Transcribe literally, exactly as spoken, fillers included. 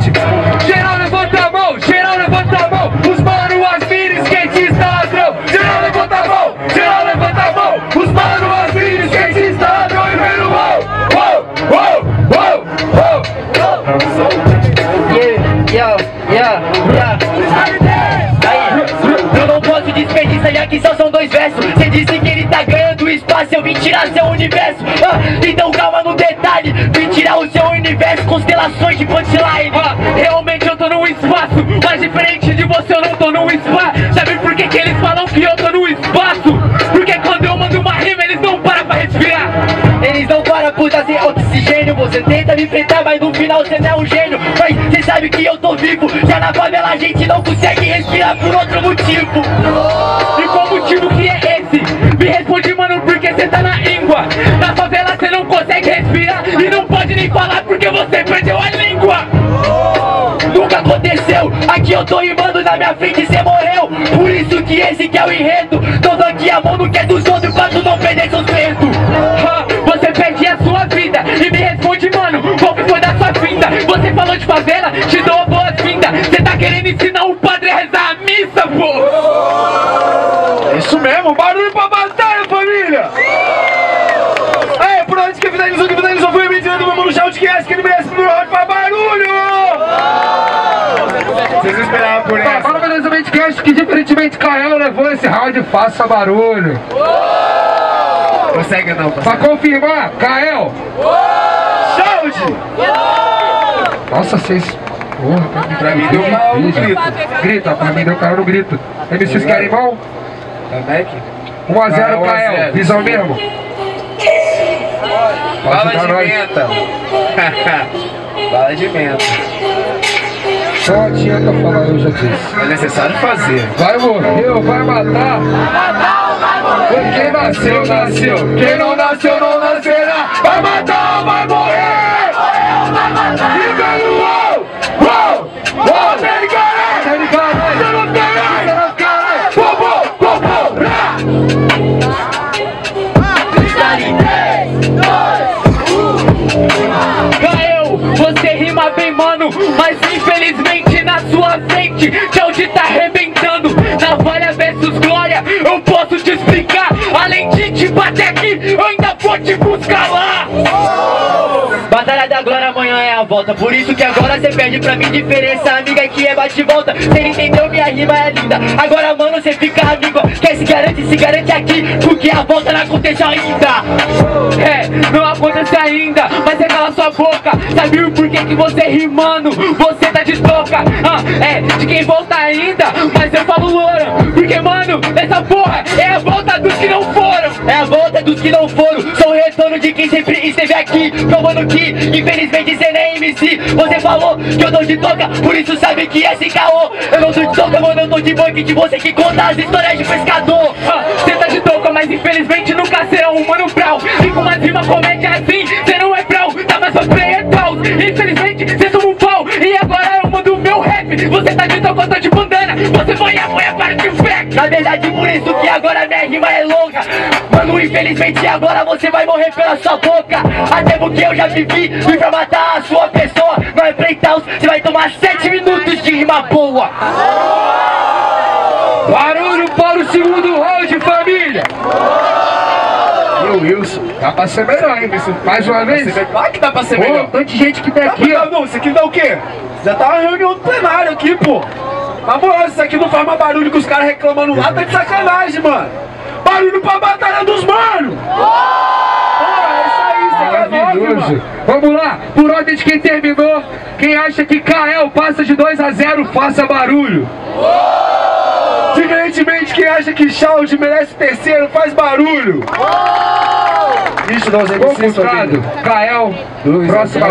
seguinte: geral levanta a mão, geral levanta a mão. Os mano, as minas, skatista, ladrão. Geral levanta a mão, geral levanta a mão. Os mano, as minas, skatista, ladrão. E vem no uou, uou, uou, uou, uou. Yeah, yeah, yeah, yeah. Aí, eu não posso desperdiçar já que só são dois versos. Cê disse que ele tá ganhando espaço, eu vim tirar seu universo. ah, Então calma no detalhe, vim tirar o seu universo. Constelações de punchline. ah, Realmente eu tô num espaço, mas diferente de você eu não tô num espaço. Sabe por que que eles falam que eu tô num espaço? Porque quando eu mando uma rima eles não param pra respirar. Eles não param por trazer oxigênio. Você tenta me enfrentar, mas no final você não é um gênio. Mas cê sabe que eu tô vivo. Já na favela a gente não consegue respirar por outro motivo. E qual motivo que é esse? Me responde, mano, porque cê tá na íngua. Na favela cê não consegue respirar e não pode nem falar porque você perdeu a língua. Nunca aconteceu, aqui eu tô rimando, na minha frente cê morreu. Por isso que esse que é o enredo. Todo aqui a mão no que é dos outros pra tu não perder seus dedos. Você perde a sua vida e me responde, mano, qual que foi da sua finta? Você falou de favela, te dou boas-vindas. Cê tá querendo ensinar um padre a rezar a missa, pô. É isso mesmo, barulho pra batalha, família. Aí, por onde que finalizou, que finalizou foi a medida do meu shout que é que ele merece pro round pra barulho. Vocês esperavam por essa? Fala beleza, Medcast, que diferentemente Cael levou esse round, faça barulho. Consegue não, consegue. Pra confirmar, Cael. Shout! Nossa, vocês... Porra, pra mim, pra mim deu Cael no grito. Grita, pra mim deu Cael no grito. M Cs querem mão? um a zero Cael, visão mesmo. Bala de menta. Bala de menta. Só adianta falar, eu já disse. É necessário fazer. Vai morrer ou vai matar? Vai matar ou vai morrer? Quem nasceu, nasceu. Quem não nasceu, não nascerá. Vai matar ou vai morrer? Morrer ou vai matar? E vem no uou, uou, uou. Tá ligado? Tá ligado? Você não tem aí. Você não quer. Popô, popô, rá. Cael, você rima bem, mano, mas infelizmente na sua frente Tchaude tá arrebentando. Navalha versus Glória, eu posso te explicar. Além de te bater aqui, eu ainda vou te buscar lá. Batalha da Glória amanhã é a volta. Por isso que agora cê perde pra mim diferença. Amiga que é bate e volta. Cê entendeu, minha rima é linda. Agora mano, cê fica amigo. Quem se garante, se garante aqui. Porque a volta não aconteceu ainda. É, não aconteceu ainda. Mas você cala sua boca. Sabe o porquê que você rimando? Você tá de toca. ah, É, de quem volta ainda. Mas eu falo loura. Porque mano, essa porra é a volta dos que não foram. É a volta dos que não foram. Sou o retorno de quem sempre esteve aqui. Provando que infelizmente cê nem é M C. Você falou que eu tô de toca, por isso sabe que é esse caô. Eu não tô de toca, mano, eu tô de banco de você que conta as histórias de pescador. ah, Cê tá de toca, mas infelizmente nunca será um mano brau. E com uma rima comédia assim, cê não é brau. Tá mais pra player tal. Infelizmente cê toma um pau. E agora eu mando o meu rap. Você tá de toca, eu tô de bandana. Você vai apoiar para de fé. Na verdade por isso que agora minha rima é longa. Mano, infelizmente agora você vai morrer pela sua boca. Até porque eu já vivi, vim pra matar a sua pessoa. Não é breakdowns, você vai tomar sete minutos de rima boa. Barulho para o segundo round, família. E o Wilson, dá pra ser melhor, hein, Wilson? Mais uma vez? Claro que dá pra ser Pô, melhor. tanta gente que tem aqui, ó. Não, isso aqui dá o quê? Já tá uma reunião do plenário aqui, pô. Na moral, isso aqui não faz mais barulho que os caras reclamando lá, tá de sacanagem, mano. Barulho pra batalha dos manos. Maravilhoso. Vamos lá, por ordem de quem terminou. Quem acha que Cael passa de dois a zero, faça barulho. Diferentemente, quem acha que Tchaude merece terceiro, faz barulho. Isso, nós é Cael, próxima.